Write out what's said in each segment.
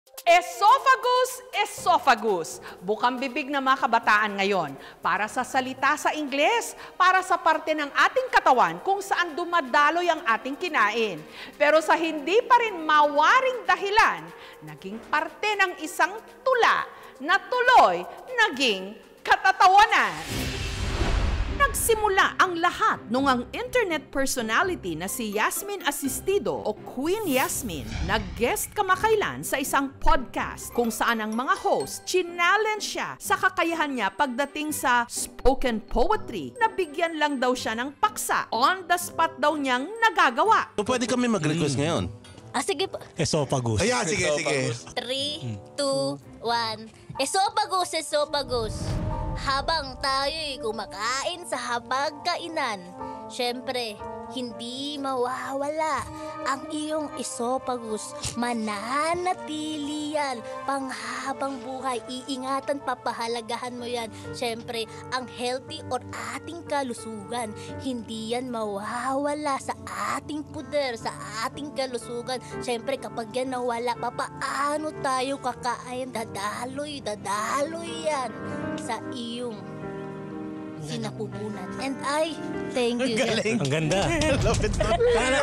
Esophagus, esophagus. Bukang bibig na mga kabataan ngayon para sa salita sa Ingles, para sa parte ng ating katawan kung saan dumadaloy ang ating kinain. Pero sa hindi pa rin mawaring dahilan, naging parte ng isang tula na tuloy naging katatawanan. Nagsimula ang lahat nung ang internet personality na si Yasmin Asistido o Queen Yasmin nag-guest kamakailan sa isang podcast kung saan ang mga host challenge siya sa kakayahan niya pagdating sa spoken poetry. Nabigyan lang daw siya ng paksa. On the spot daw niyang nagagawa. So, pwede kami mag-request ngayon? Sige po. Esophagus. Ayan, sige. 3, 2, 1. Esophagus, esophagus. Habang tayo'y kumakain sa hapagkainan, syempre, hindi mawawala ang iyong esophagus. Mananatili yan panghabang buhay. Iingatan, papahalagahan mo yan. Syempre, ang healthy or ating kalusugan, hindi yan mawawala sa ating puder, sa ating kalusugan. Syempre, kapag yan nawala, papaano tayo kakain? Dadaloy yan sa iyong sinapupunan. And I thank you. Ang ganda. Lapit na.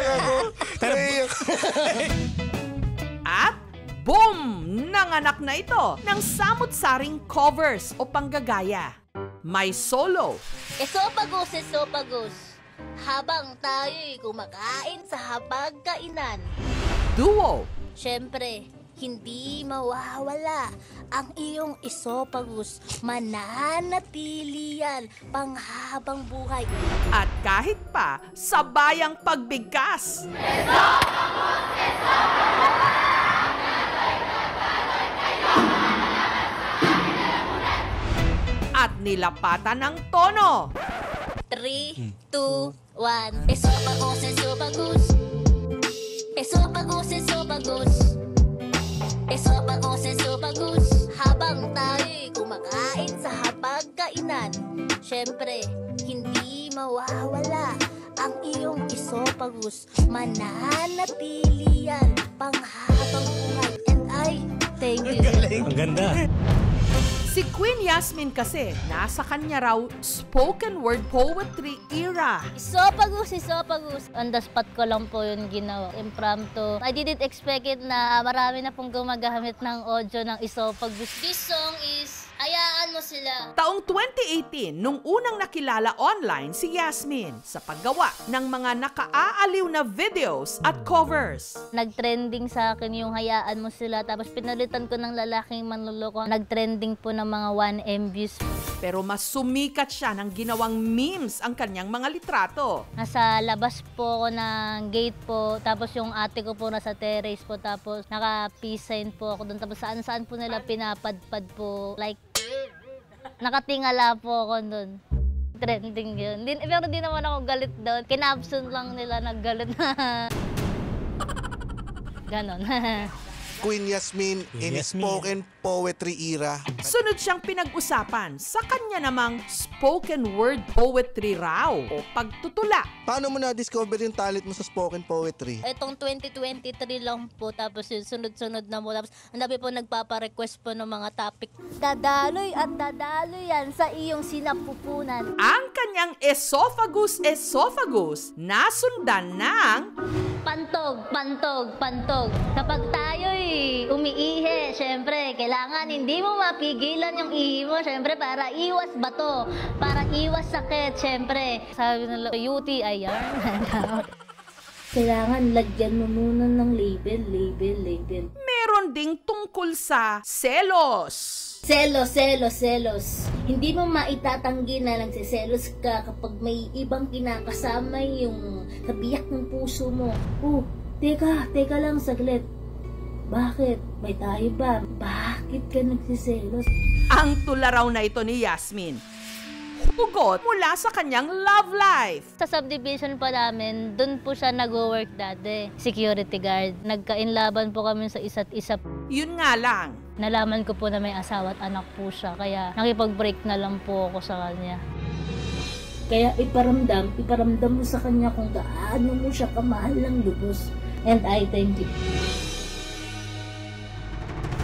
At boom! Nanganak na ito ng samut-saring covers o panggagaya. May solo. Esophagus, esophagus. Habang tayo'y kumakain sa hapagkainan, Duo. syempre, hindi mawawala ang iyong esophagus. Mananatili yan panghabang buhay. At kahit pa sa bayang pagbigkas. At nilapatan ng tono. 3, 2, 1. Esophagus, esophagus. Esophagus, esophagus. Esophagus, esophagus. Habang tayo'y kumakain sa hapagkainan, syempre, hindi mawawala ang iyong esophagus. Mananatili yan panghabang buhay. And I thank you. Ang ganda. Si Queen Yasmin kasi, nasa kanya raw spoken word poetry era. Esophagus, esophagus. On the spot ko lang po yun ginawa. Impromptu. I didn't expect it na marami na pong gumagamit ng audio ng esophagus. This song is Hayaan Mo Sila. Taong 2018, nung unang nakilala online si Yasmin sa paggawa ng mga nakaaaliw na videos at covers. Nag-trending sa akin yung Hayaan Mo Sila, tapos pinalitan ko ng Lalaking Manloloko. Nag-trending po ng mga 1M views. Pero mas sumikat siya ng ginawang memes ang kanyang mga litrato. Nasa labas po ako ng gate po, tapos yung ate ko po nasa terrace po, tapos naka-peace sign po ako doon, tapos saan-saan po nila pinapadpad po, like, nakatingala po ako doon. Trending yun. Pero di naman ako galit doon. Kinapsun lang nila naggalit na. Ganon. Queen Yasmin in spoken poetry era. Sunod siyang pinag-usapan sa kanya namang spoken word poetry raw o pagtutula. Paano mo na-discover yung talent mo sa spoken poetry? Itong 2023 lang po, tapos yun, sunod-sunod na mo. Tapos ang dami po nagpapa-request po ng mga topic. Dadaloy at dadaloy yan sa iyong sinapupunan. Ang kanyang esophagus nasundan ng Pantog, pantog, pantog. Kapag tayo'y umiihi, syempre, kailangan hindi mo mapigilan yung ihi mo, syempre, para iwas bato, para iwas sakit, syempre. Sabi nila, UTI yan. Kailangan lagyan mo muna ng label. meron ding tungkol sa selos. Selos. Hindi mo maitatanggi na nagsiselos ka kapag may ibang kinakasama yung kabiyak ng puso mo. Oh, teka lang saglit. Bakit? May tayo ba? Bakit ka nagsiselos? Ang tula raw na ito ni Yasmin, hugot mula sa kanyang love life. Sa subdivision pa namin, dun po siya nag-work dati. Security guard. Nagkainlaban po kami sa isa't isa. Yun nga lang, Nalaman ko po na may asawa at anak po siya. Kaya nakipag-break na lang po ako sa kanya. Kaya iparamdam mo sa kanya kung gaano mo siya kamahal ng lubos. And I thank you.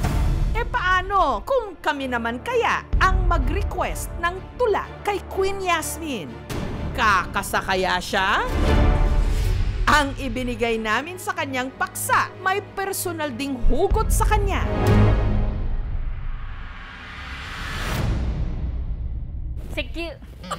Paano kung kami naman kaya ang mag-request ng tula kay Queen Yasmin? Kakasakaya siya? Ang ibinigay namin sa kanyang paksa, may personal ding hugot sa kanya. Secure.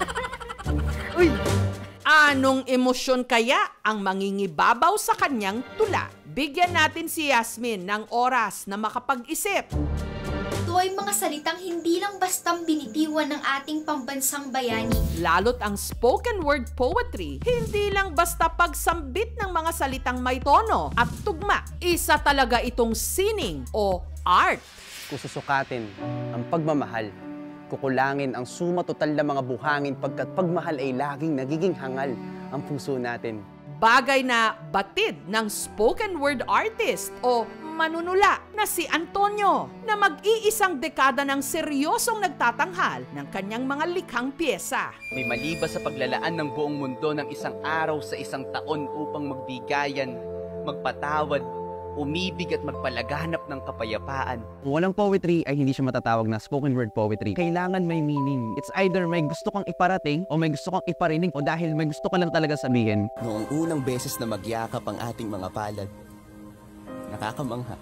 Uy! Anong emosyon kaya ang mangingibabaw sa kanyang tula? Bigyan natin si Yasmin ng oras na makapag-isip. Ito ay mga salitang hindi lang bastang binitiwan ng ating pambansang bayani. Lalo't ang spoken word poetry, hindi lang basta pagsambit ng mga salitang may tono at tugma. Isa talaga itong sining o art. Kung susukatin ang pagmamahal, kukulangin ang suma total ng mga buhangin pagkat pagmahal ay laging nagiging hangal ang puso natin. Bagay na batid ng spoken word artist o manunula na si Antonio na mag-iisang dekada ng seryosong nagtatanghal ng kanyang mga likhang pyesa. May malibas sa paglalaan ng buong mundo ng isang araw sa isang taon upang magbigayan, magpatawad, umibig at magpalaganap ng kapayapaan. Kung walang poetry ay hindi siya matatawag na spoken word poetry. Kailangan may meaning. It's either may gusto kang iparating o may gusto kang iparinig o dahil may gusto ka lang talaga sabihin. Noong unang beses na magyakap ang ating mga palad, nakakamangha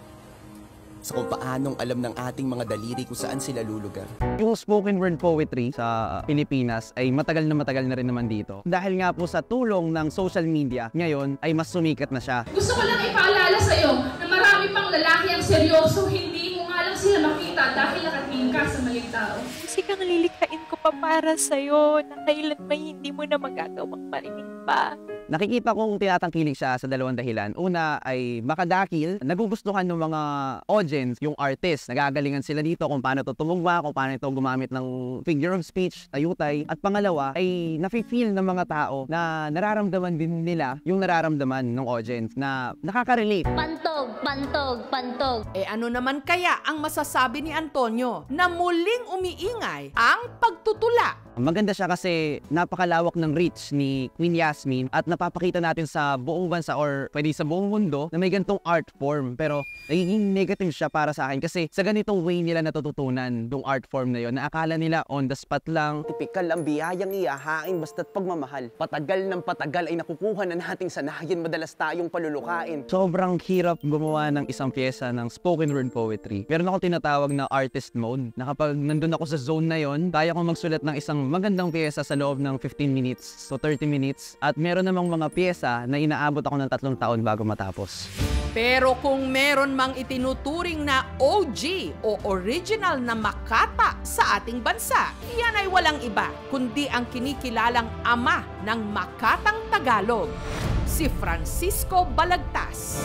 sa kung paanong alam ng ating mga daliri kung saan sila lulugar. Yung spoken word poetry sa Pilipinas ay matagal na rin naman dito. Dahil nga po sa tulong ng social media, ngayon ay mas sumikat na siya. Gusto ko lang ipaalala sa'yo na marami pang lalaki ang seryoso, hindi mo nga lang sila makita dahil nakatingin ka sa maling tao. Musikang lilikhain ko pa para sa'yo na kailan may hindi mo na magagawang marinig pa. Nakikita kong tinatangkilik siya sa dalawang dahilan. Una ay makadakil, nagugustuhan ng mga audience, yung artist. Nagagalingan sila dito kung paano ito tumugma, kung paano ito gumamit ng figure of speech, tayutay. At pangalawa ay nafe-feel ng mga tao na nararamdaman din nila yung nararamdaman ng audience na nakaka-relate. Pantog, pantog, pantog. Ano naman kaya ang masasabi ni Antonio na muling umiingay ang pagtutula? Maganda siya kasi napakalawak ng reach ni Queen Yasmin at napapakita natin sa buong bansa or pwede sa buong mundo na may ganitong art form. Pero nagiging negative siya para sa akin kasi sa ganitong way nila natututunan yung art form na yun na akala nila on the spot lang. Tipikal ang biyayang iyahain basta't pagmamahal. Patagal ng patagal ay nakukuha na nating sanayin, madalas tayong palulukain. Sobrang hirap gumawa ng isang pyesa ng spoken word poetry. Meron akong tinatawag na artist mode na kapag nandun ako sa zone na yon, kaya kong magsulat ng isang magandang pyesa sa loob ng 15 minutes to 30 minutes at meron namang mga pyesa na inaabot ako ng 3 taon bago matapos. Pero kung meron mang itinuturing na OG o original na Makata sa ating bansa, yan ay walang iba kundi ang kinikilalang ama ng Makatang Tagalog, si Francisco Balagtas.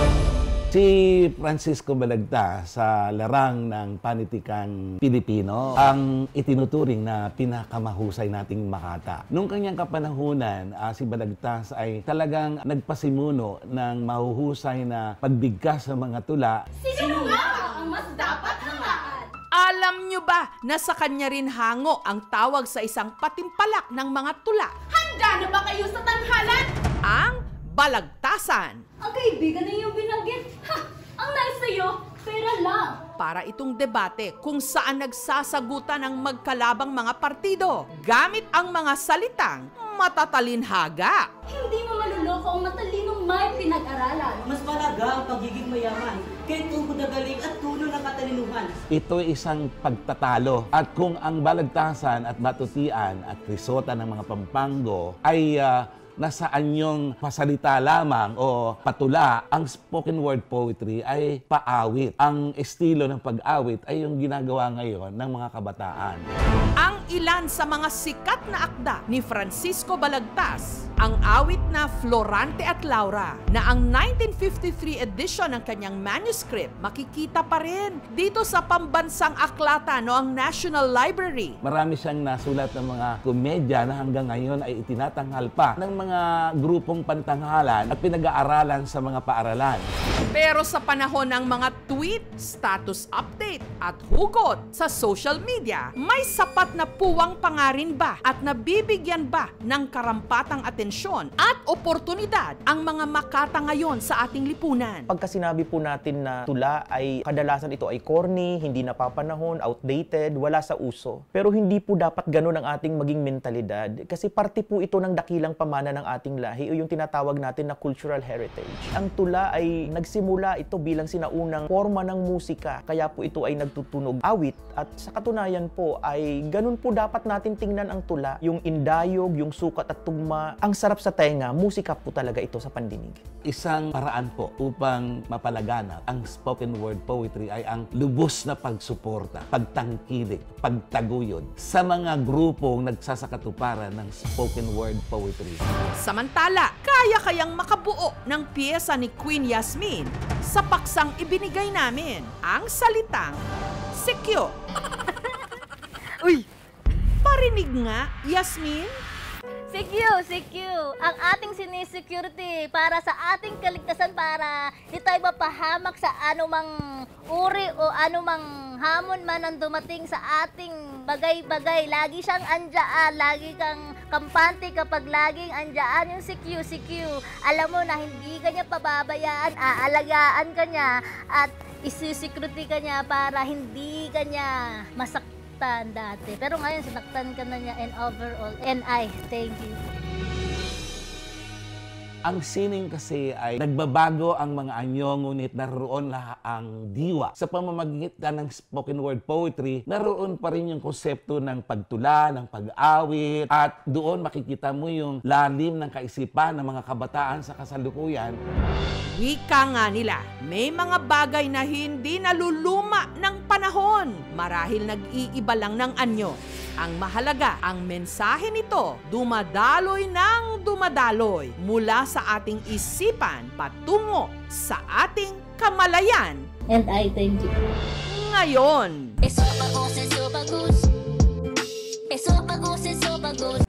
Si Francisco Balagtas sa larang ng panitikang Pilipino ang itinuturing na pinakamahusay nating Makata. Nung kanyang kapanahunan, si Balagtas ay talagang nagpasimuno ng mahuhusay na pagbigkas sa mga tula. Sino nga ang mas dapat hangaan? Alam nyo ba na sa kanya rin hango ang tawag sa isang patimpalak ng mga tula? Handa na ba kayo sa tanghalan? Ang Balagtasan. Ang kaibigan na iyong binanggit, ang nais sa'yo, pera lang. Para itong debate kung saan nagsasagutan ang magkalabang mga partido gamit ang mga salitang matatalinhaga. Hindi mo maluloko ang matalinong may pinag-aralan. Mas malaga ang pagiging mayaman kay tungkod na galing at tulo ng katalinuhan. Ito ay isang pagtatalo. At kung ang Balagtasan at Batutian at Risota ng mga Pampango ay nasa anyong pasalita lamang o patula, ang spoken word poetry ay paawit. Ang estilo ng pag-awit ay yung ginagawa ngayon ng mga kabataan. Ang ilan sa mga sikat na akda ni Francisco Balagtas, ang awit na Florante at Laura, na ang 1953 edition ng kanyang manuscript makikita pa rin dito sa Pambansang Aklatan o ang National Library. Marami siyang nasulat ng mga komedya na hanggang ngayon ay itinatanghal pa ng mga grupong pantanghalan at pinag-aaralan sa mga paaralan. Pero sa panahon ng mga tweet, status update at hugot sa social media, may sapat na puwang pa nga rin ba at nabibigyan ba ng karampatang atensyon atensyon at oportunidad ang mga makata ngayon sa ating lipunan. Pagka sinabi po natin na tula ay kadalasan ito ay corny, hindi napapanahon, outdated, wala sa uso. Pero hindi po dapat ganun ang ating maging mentalidad kasi parte po ito ng dakilang pamana ng ating lahi o yung tinatawag natin na cultural heritage. Ang tula ay nagsimula ito bilang sinaunang forma ng musika, kaya po ito ay nagtutunog awit at sa katunayan po ay ganun po dapat natin tingnan ang tula, yung indayog, yung sukat at tugma. Ang sarap sa tenga, musika po talaga ito sa pandinig. Isang paraan po upang mapalaganap ang spoken word poetry ay ang lubos na pagsuporta, pagtangkilik, pagtaguyod sa mga grupong nagsasakatuparan ng spoken word poetry. Samantala, kaya kayang makabuo ng piyesa ni Queen Yasmin sa paksang ibinigay namin, ang salitang secure. Uy! Parinig nga, Yasmin? CQ, ang ating sinisecurity para sa ating kaligtasan para di tayo mapahamak sa anumang uri o anumang hamon man ang dumating sa ating bagay-bagay. Lagi siyang andyan, lagi kang kampante kapag laging andyan yung CQ. Alam mo na hindi ka niya pababayaan, aalagaan ka niya at isisecurity ka niya para hindi ka niya masaktan dati. Pero ngayon, sinaktan ka na niya and overall. And I thank you. Ang sining kasi ay nagbabago ang mga anyo, ngunit naroon na ang diwa. Sa pamamagitan ng spoken word poetry, naroon pa rin yung konsepto ng pagtula, ng pag-awit, at doon makikita mo yung lalim ng kaisipan ng mga kabataan sa kasalukuyan. Wika nga nila, may mga bagay na hindi naluluma ng panahon. Marahil nag-iiba lang ng anyo. Ang mahalaga, ang mensahe nito, dumadaloy ng dumadaloy mula sa ating isipan patungo sa ating kamalayan. And I thank you. Ngayon. Eso bagus, eso bagus. Eso bagus, eso bagus.